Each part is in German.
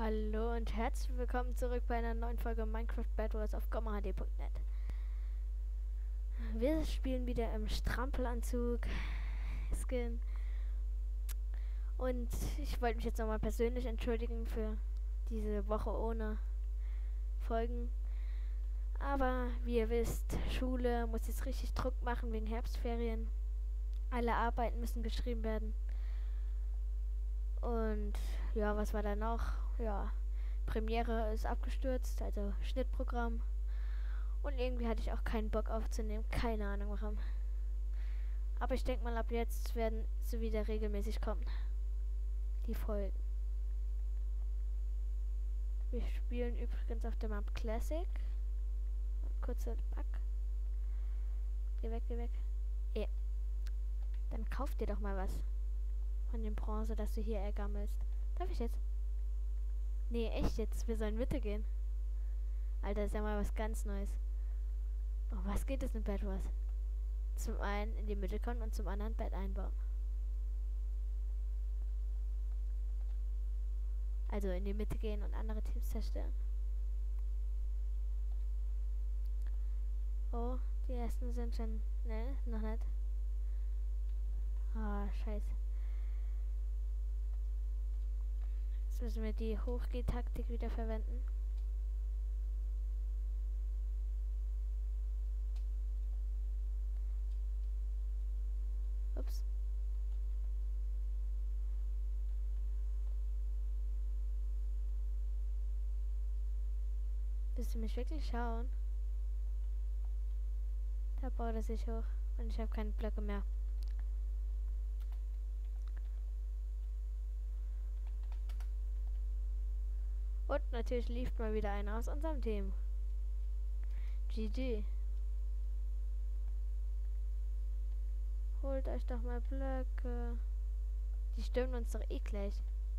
Hallo und herzlich willkommen zurück bei einer neuen Folge Minecraft Bed Wars auf gommahd.net. Wir spielen wieder im Strampelanzug Skin und ich wollte mich jetzt nochmal persönlich entschuldigen für diese Woche ohne Folgen. Aber wie ihr wisst, Schule muss jetzt richtig Druck machen wegen Herbstferien. Alle Arbeiten müssen geschrieben werden. Und ja, was war da noch? Ja, Premiere ist abgestürzt, also Schnittprogramm. Und irgendwie hatte ich auch keinen Bock aufzunehmen. Keine Ahnung warum. Aber ich denke mal, ab jetzt werden sie wieder regelmäßig kommen. Die Folgen. Wir spielen übrigens auf der Map Classic. Kurzer Bug. Geh weg, geh weg. Dann kauf dir doch mal was. Von dem Bronze, das du hier ergammelst. Darf ich jetzt? Nee, echt jetzt. Wir sollen Mitte gehen. Alter, ist ja mal was ganz Neues. Oh, was geht es in Bed Wars? Zum einen in die Mitte kommen und zum anderen Bett einbauen. Also in die Mitte gehen und andere Teams zerstören. Oh, die ersten sind schon... Ne, noch nicht. Ah, scheiße. Jetzt müssen wir die Hochgeh-Taktik wieder verwenden. Ups. Willst du mich wirklich schauen? Da baut er sich hoch. Und ich habe keine Blöcke mehr. Und natürlich lief mal wieder einer aus unserem Team. GG. Holt euch doch mal Blöcke. Die stürmen uns doch eh gleich.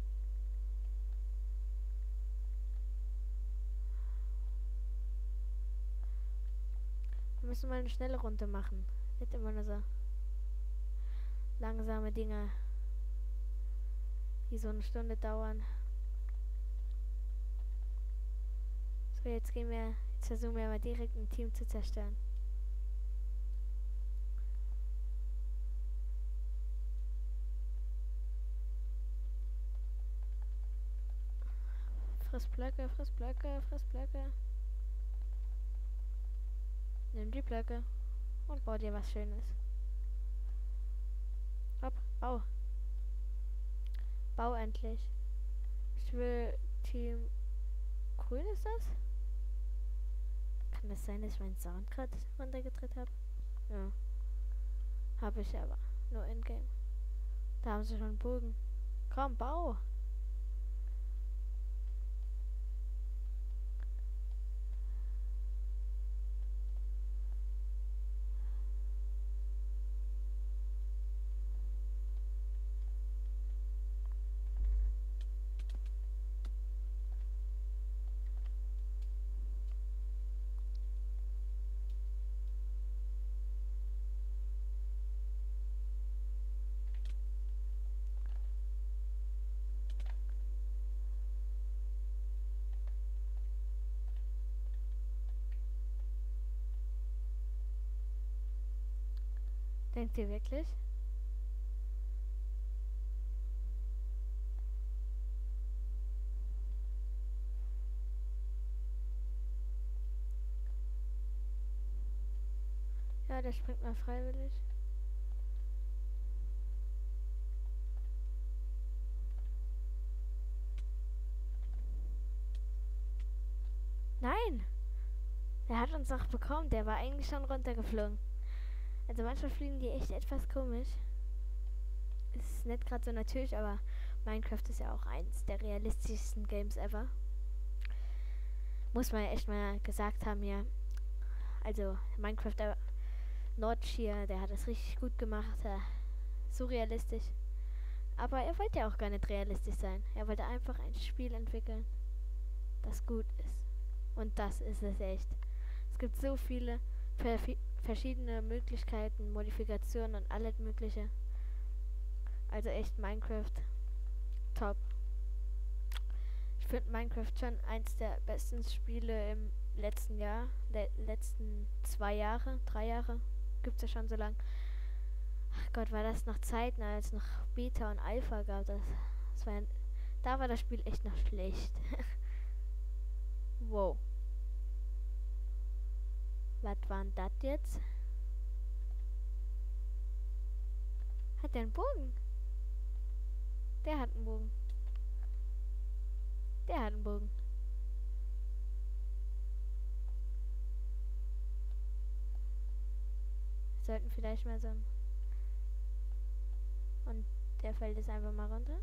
Wir müssen mal eine schnelle Runde machen. Nicht immer nur so langsame Dinge, die so eine Stunde dauern. So, jetzt versuchen wir mal direkt ein Team zu zerstören. Friss Blöcke, friss Blöcke, friss Blöcke. Nimm die Blöcke und bau dir was Schönes. Hopp, bau. Bau endlich. Ich will Team Grün, ist das? Kann das sein, dass ich meinen Sound gerade runtergedreht habe? Ja. Habe ich aber. Nur in-game. Da haben sie schon einen Bogen. Komm, bau! Denkt ihr wirklich? Ja, der springt mal freiwillig. Nein! Der hat uns doch bekommen. Der war eigentlich schon runtergeflogen. Also manchmal fliegen die echt etwas komisch. Ist nicht gerade so natürlich, aber Minecraft ist ja auch eins der realistischsten Games ever. Muss man ja echt mal gesagt haben hier. Also Minecraft Notch hier, der hat das richtig gut gemacht. So realistisch. Aber er wollte ja auch gar nicht realistisch sein. Er wollte einfach ein Spiel entwickeln, das gut ist. Und das ist es echt. Es gibt so viele verschiedene Möglichkeiten, Modifikationen und alles mögliche. Also echt Minecraft top. Ich finde Minecraft schon eins der besten Spiele im letzten Jahr. Der letzten 2 Jahre, 3 Jahre. Gibt's ja schon so lang. Ach Gott, war das noch Zeiten, als noch Beta und Alpha gab. Das war, da war das Spiel echt noch schlecht. Wow. Was war denn das jetzt? Hat der einen Bogen? Der hat einen Bogen. Der hat einen Bogen. Wir sollten vielleicht mal so ein... Und der fällt jetzt einfach mal runter.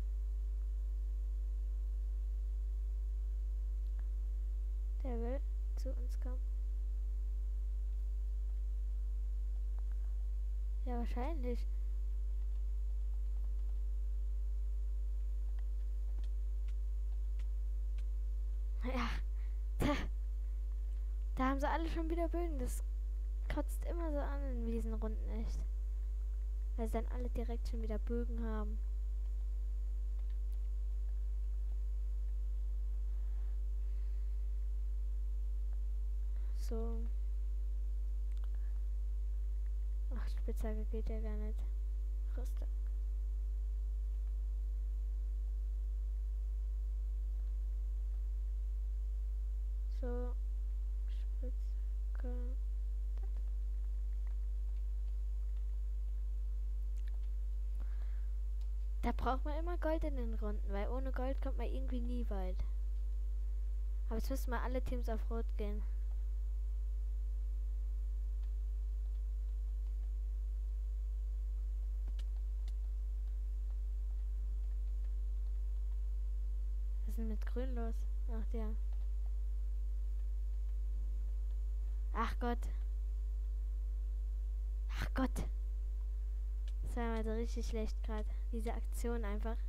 Der will zu uns kommen. Ja, wahrscheinlich. Ja. Da haben sie alle schon wieder Bögen. Das kotzt immer so an in diesen Runden, echt. Weil sie dann alle direkt schon wieder Bögen haben. So. Ach, Spitzhacke geht ja gar nicht. Rüstung. So. Spitzhacke. Da braucht man immer Gold in den Runden, weil ohne Gold kommt man irgendwie nie weit. Aber jetzt müssen mal alle Teams auf Rot gehen. Was ist denn mit Grün los? Ach, der. Ach Gott. Ach Gott. Das war mal so richtig schlecht gerade. Diese Aktion einfach.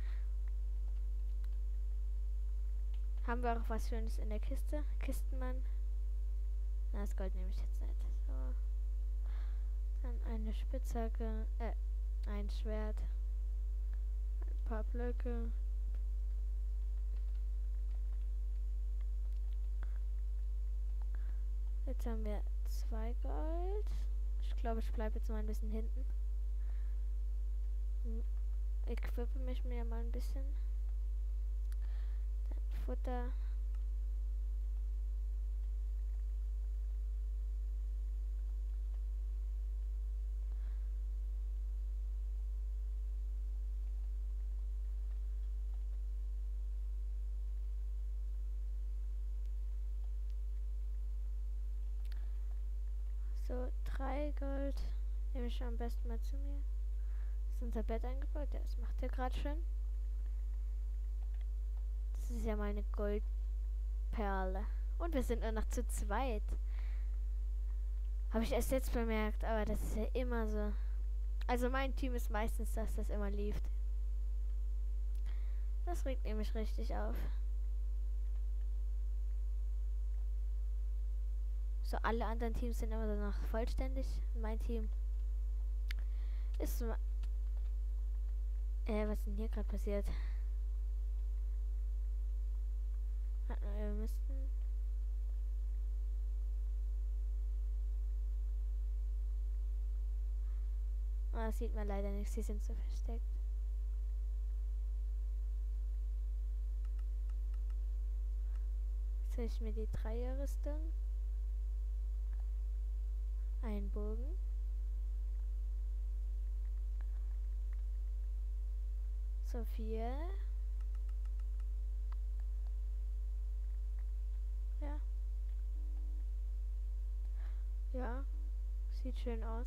Haben wir auch was Schönes in der Kiste? Kistenmann. Na, das Gold nehme ich jetzt nicht. So. Dann eine Spitzhacke. Ein Schwert. Ein paar Blöcke. Jetzt haben wir 2 Gold. Ich glaube, ich bleibe jetzt mal ein bisschen hinten. Equippe mich mir mal ein bisschen. Dann Futter. So, 3 Gold. Nehme ich am besten mal zu mir. Ist unser Bett eingebaut? Ja, das macht er gerade schön. Das ist ja meine Goldperle. Und wir sind nur noch zu zweit. Habe ich erst jetzt bemerkt, aber das ist ja immer so. Also mein Team ist meistens, dass das immer lief. Das regt nämlich richtig auf. So, alle anderen Teams sind immer so noch vollständig. Mein Team ist so. Was ist denn hier gerade passiert? Wir müssten. Ah, das sieht man leider nicht. Sie sind so versteckt. Jetzt habe ich mir die Dreierrüstung. Ein Bogen. So 4. Ja. Ja. Sieht schön aus.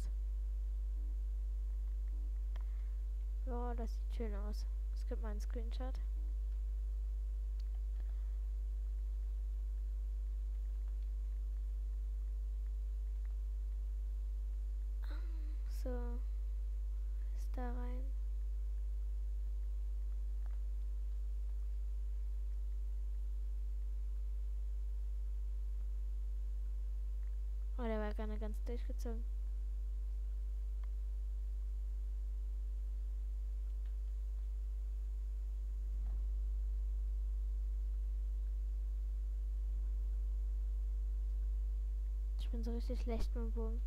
Ja, das sieht schön aus. Es gibt mal einen Screenshot. So. Ist da rein. Oh, der war gar nicht ganz durchgezogen. Ich bin so richtig schlecht mit dem Bogen.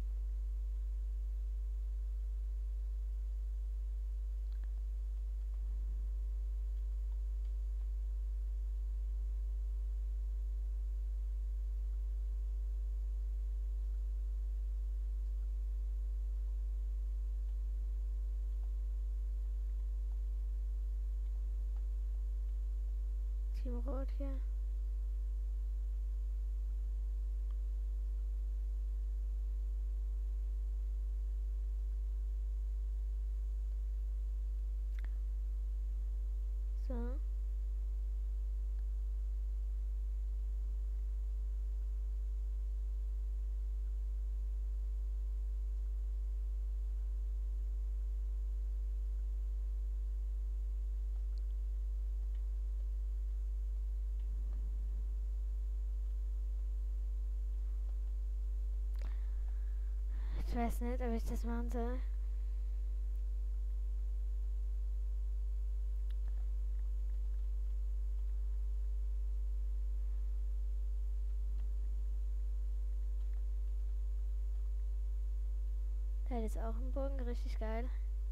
Team Rot hier. So. Ich weiß nicht, ob ich das machen soll. Der hat jetzt auch einen Bogen, richtig geil.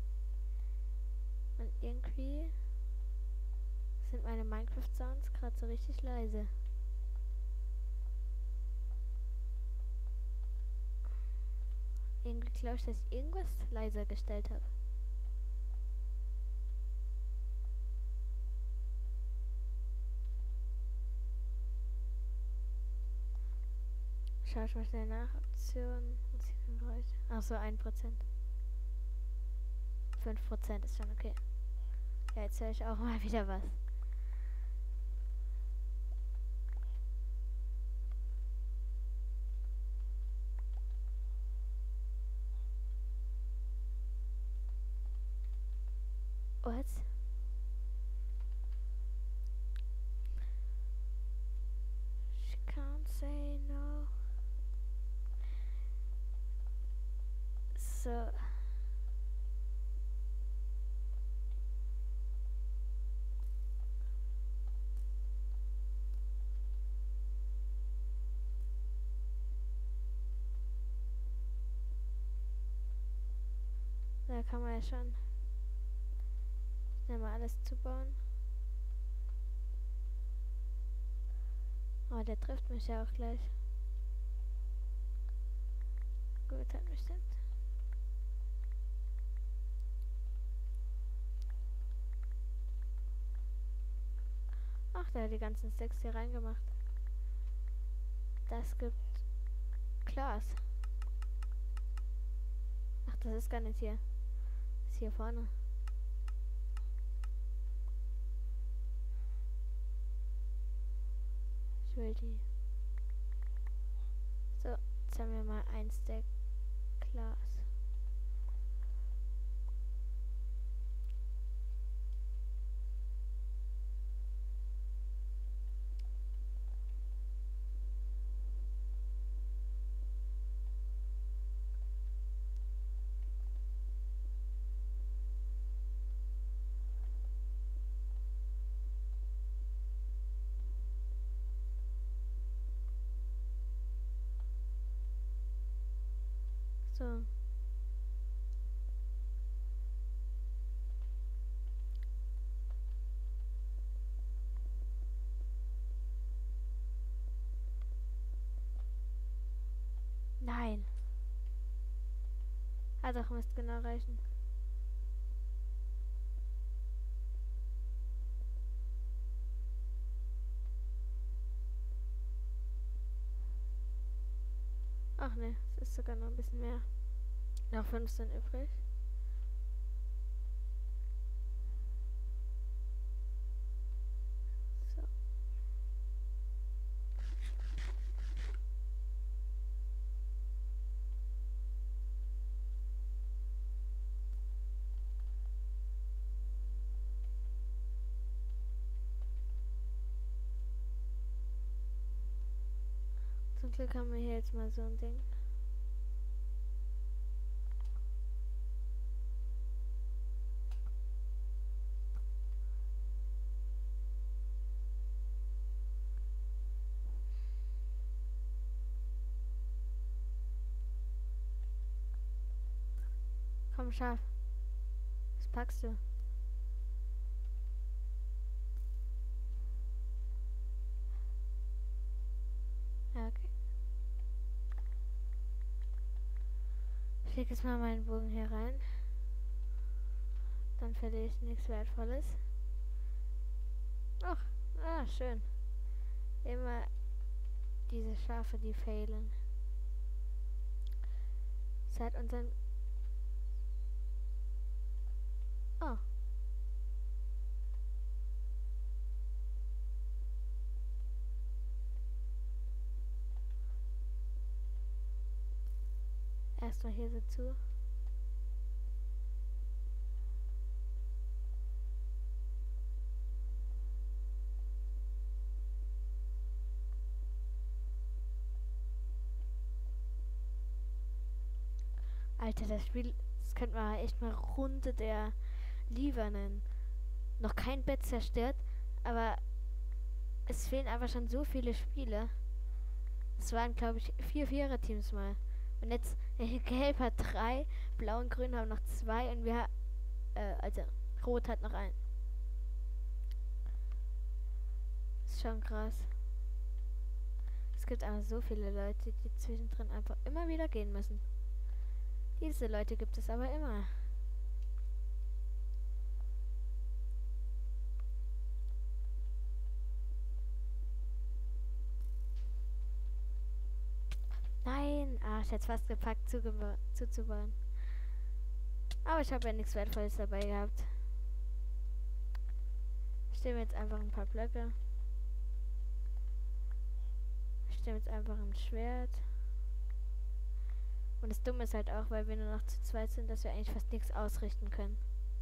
Und irgendwie sind meine Minecraft-Sounds gerade so richtig leise. Irgendwie glaube ich, dass ich irgendwas leiser gestellt habe. Schau ich mal schnell nach. Option. Achso, 1%. 5% ist schon okay. Ja, jetzt höre ich auch mal wieder was. What? She can't say no. So. Da kann man ja schon schnell mal alles zubauen. Oh, der trifft mich ja auch gleich. Gut, hat bestimmt. Ach, der hat die ganzen Stacks hier reingemacht. Das gibt Glas. Ach, das ist gar nicht hier. Das ist hier vorne. Ich will die. So, jetzt haben wir mal ein Stack Glas. So. Nein. Ah doch, müsste genau reichen. Ach ne, es ist sogar noch ein bisschen mehr. Noch 15 übrig. So. Zum Glück haben wir hier jetzt mal so ein Ding. Komm, Schaf. Was packst du? Ja, okay. Ich leg jetzt mal meinen Bogen hier rein. Dann verliere ich nichts Wertvolles. Ach, schön. Immer diese Schafe, die fehlen. Seit unseren... Oh. Erstmal hier so zu. Alter, das Spiel, das könnte man echt mal Runde der Liebe nennen. Noch kein Bett zerstört, aber es fehlen einfach schon so viele Spiele. Es waren, glaube ich, 4 Vierer-Teams mal. Und jetzt, Gelb hat 3, Blau und Grün haben noch 2 und wir, also, Rot hat noch 1. Ist schon krass. Es gibt einfach so viele Leute, die zwischendrin einfach immer wieder gehen müssen. Diese Leute gibt es aber immer. Nein! Ah, ich hätte fast gepackt zuzubauen. Aber ich habe ja nichts Wertvolles dabei gehabt. Ich stelle mir jetzt einfach ein paar Blöcke. Ich stelle jetzt einfach ein Schwert. Und das Dumme ist halt auch, weil wir nur noch zu zweit sind, dass wir eigentlich fast nichts ausrichten können.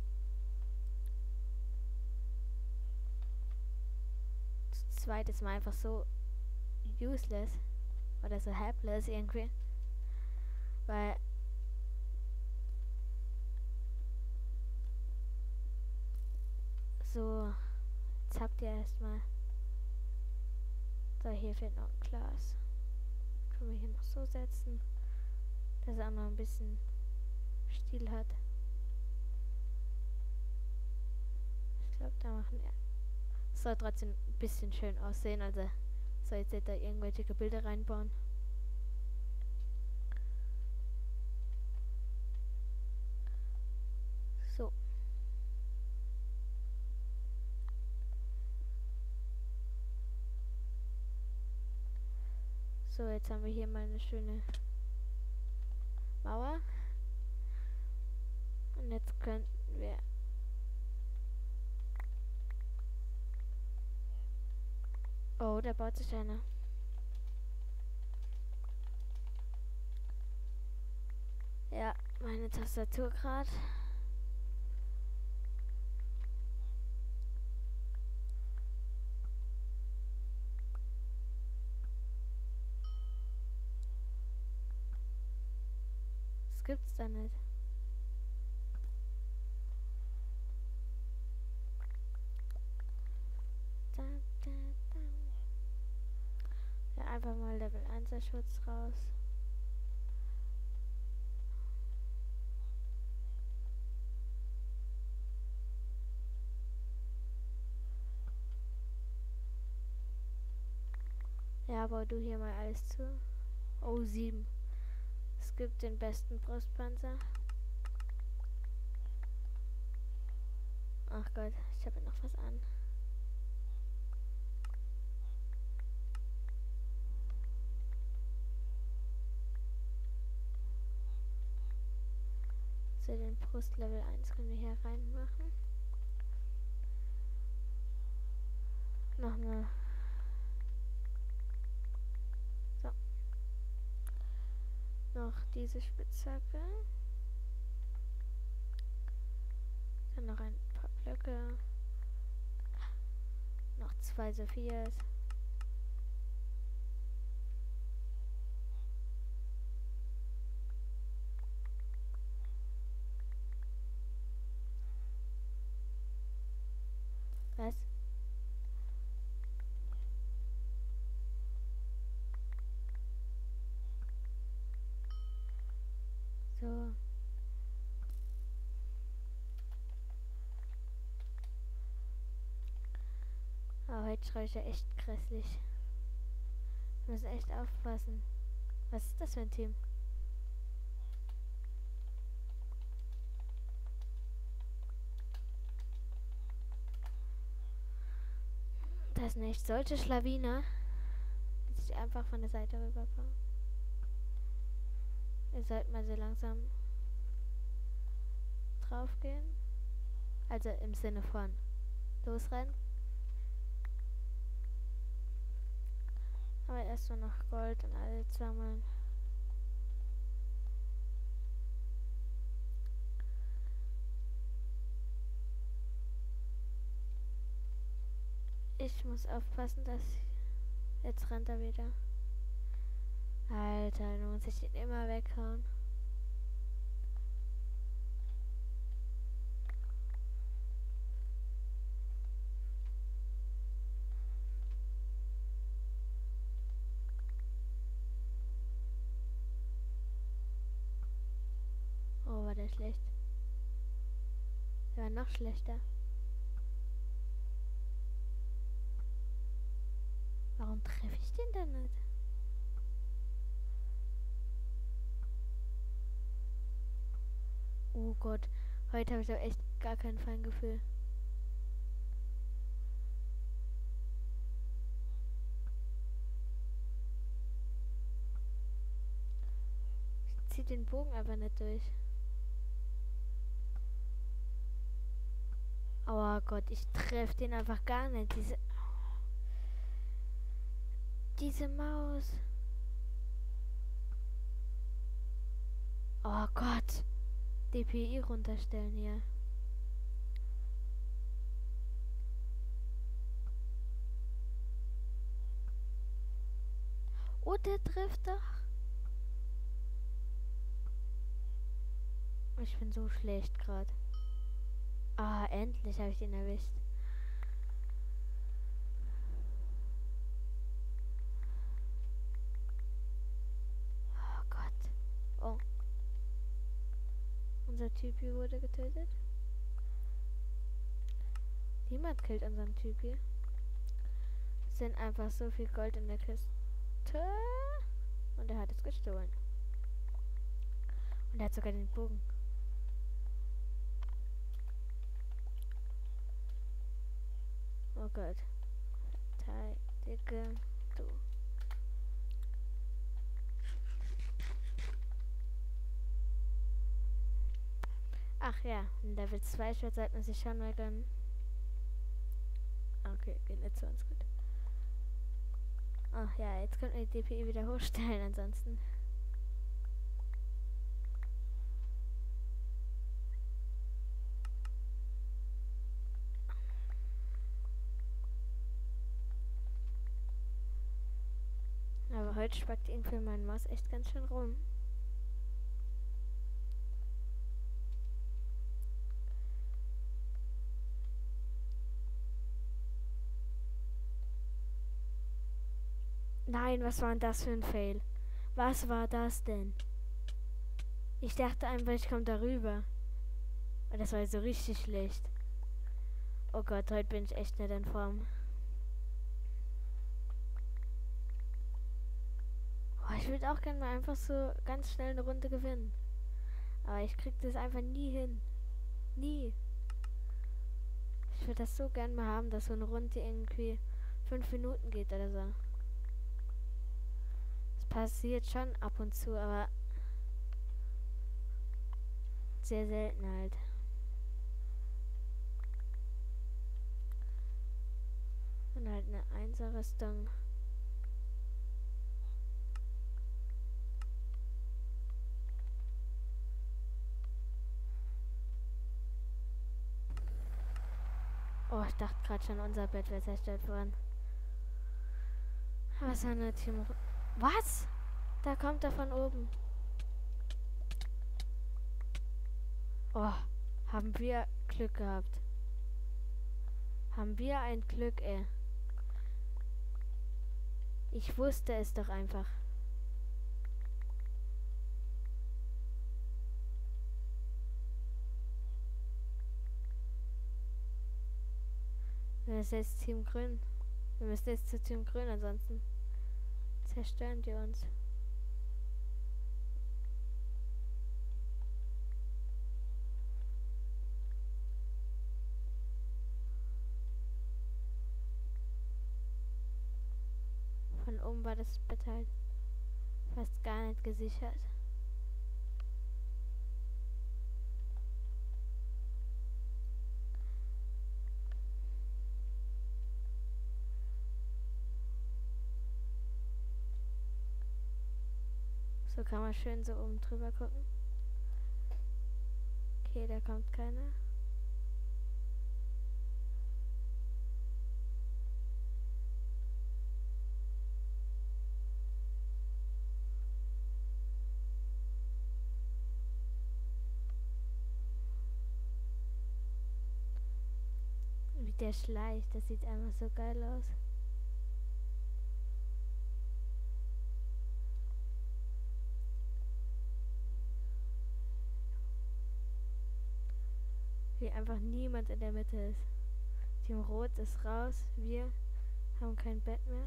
Zu zweit ist man einfach so useless. Oder so helpless irgendwie. Weil... So... Jetzt habt ihr erstmal... So, hier fehlt noch ein Glas. Können wir hier noch so setzen. Dass er auch noch ein bisschen Stil hat. Ich glaube, da machen wir... Es soll trotzdem ein bisschen schön aussehen, also soll jetzt nicht da irgendwelche Gebilde reinbauen. So. So, jetzt haben wir hier mal eine schöne Mauer. Und jetzt könnten wir... Oh, da baut sich einer. Ja, meine Tastatur gerade. Das gibt's da nicht. Ja, einfach mal Level 1er Schutz raus. Ja, bau du hier mal alles zu. Oh, 7. Es gibt den besten Brustpanzer. Ach Gott, ich habe noch was an. So, den Brust Level 1 können wir hier reinmachen. Noch eine. So. Noch diese Spitzhacke. Dann noch ein paar Blöcke. Noch 2 Sophias. Was? So. Aber heute schreie ich ja echt grässlich. Wir müssen echt aufpassen. Was ist das für ein Team? Das sind echt solche Schlawiner, dass ich einfach von der Seite rüberfahre. Ihr sollt mal so langsam draufgehen. Also im Sinne von losrennen. Aber erstmal noch Gold und alles sammeln. Ich muss aufpassen, dass... Jetzt rennt er wieder. Alter, dann muss ich den immer weghauen. Oh, war der schlecht. Der war noch schlechter. Warum treffe ich den denn nicht? Oh Gott, heute habe ich doch echt gar kein Feingefühl. Ich zieh den Bogen aber nicht durch. Oh Gott, ich treffe den einfach gar nicht. Diese Maus. Oh Gott. DPI runterstellen hier. Oh, der trifft doch. Ich bin so schlecht gerade. Ah, endlich habe ich den erwischt. Oh Gott. Oh. Unser Typi wurde getötet. Niemand killt unseren Typi. Es sind einfach so viel Gold in der Kiste. Und er hat es gestohlen. Und er hat sogar den Bogen. Oh Gott. Verteidige du. Ach ja, ein Level 2 Schwert sollte man sich schon mal gönnen. Okay, geht nicht so ganz gut. Ach ja, jetzt könnten wir die DPI wieder hochstellen, ansonsten. Aber heute spackt irgendwie mein Maus echt ganz schön rum. Nein, was war denn das für ein Fail? Was war das denn? Ich dachte einfach, ich komme darüber. Aber das war so richtig schlecht. Oh Gott, heute bin ich echt nicht in Form. Oh, ich würde auch gerne mal einfach so ganz schnell eine Runde gewinnen. Aber ich krieg das einfach nie hin. Nie. Ich würde das so gern mal haben, dass so eine Runde irgendwie 5 Minuten geht oder so. Das passiert schon ab und zu, aber sehr selten halt. Und halt eine Einser-Rüstung. Oh, ich dachte gerade schon, unser Bett wäre zerstört worden. Was war eine Team... Was? Da kommt er von oben. Oh, haben wir Glück gehabt. Haben wir ein Glück, ey. Ich wusste es doch einfach. Das ist jetzt Team Grün. Wir müssen jetzt zu Team Grün, ansonsten zerstören die uns. Von oben war das Bett halt fast gar nicht gesichert. So kann man schön so oben drüber gucken. Okay, da kommt keiner. Wie der schleicht, das sieht einfach so geil aus. Wie einfach niemand in der Mitte ist. Team Rot ist raus, wir haben kein Bett mehr.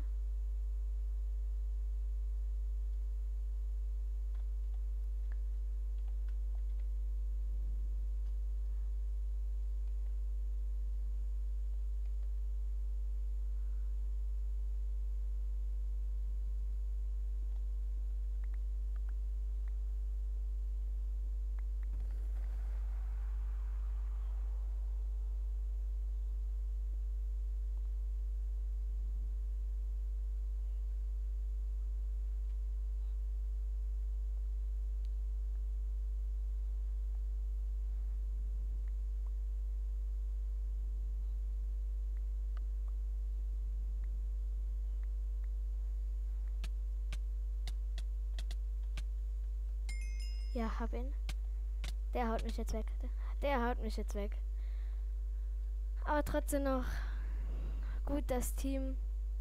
Ja, hab ihn. Der haut mich jetzt weg. Der haut mich jetzt weg. Aber trotzdem noch gut das Team.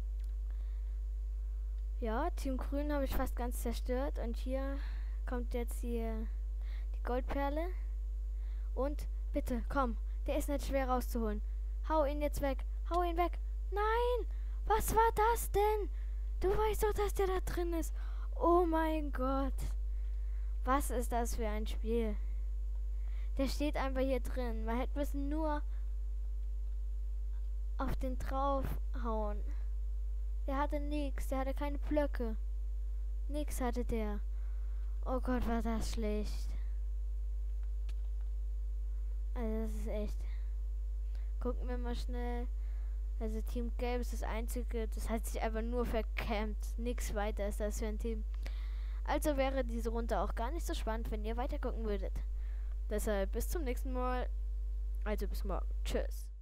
Ja, Team Grün habe ich fast ganz zerstört. Und hier kommt jetzt hier die Goldperle. Und bitte, komm. Der ist nicht schwer rauszuholen. Hau ihn jetzt weg. Hau ihn weg. Nein! Was war das denn? Du weißt doch, dass der da drin ist. Oh mein Gott. Was ist das für ein Spiel? Der steht einfach hier drin. Man hätte müssen nur auf den draufhauen. Der hatte nichts. Der hatte keine Blöcke. Nix hatte der. Oh Gott, war das schlecht. Also das ist echt. Gucken wir mal schnell. Also Team Gelb ist das einzige. Das hat sich einfach nur verkämmt. Nix weiter ist das für ein Team. Also wäre diese Runde auch gar nicht so spannend, wenn ihr weiter gucken würdet. Deshalb bis zum nächsten Mal. Also bis morgen. Tschüss.